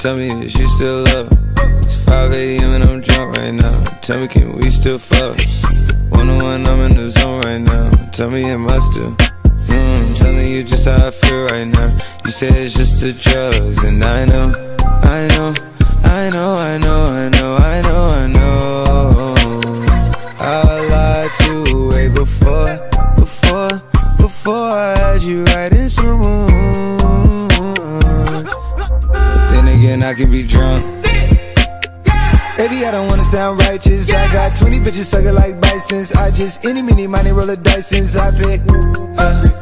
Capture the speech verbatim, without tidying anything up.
Tell me if you still love her. It's five A M and I'm drunk right now. Tell me, can we still fuck? One on one, I'm in the zone right now. Tell me, am I still? Mm, telling you just how I feel right now. You say it's just the drugs, and I know, I know, I know, I know, I know, I know, I know. I lied to you way before, before, before I had you right in someone. But then again, I can be drunk. Baby, I don't wanna sound righteous. I got twenty bitches sucking like bisons. I just any, mini, money, roll the dice since I pick uh,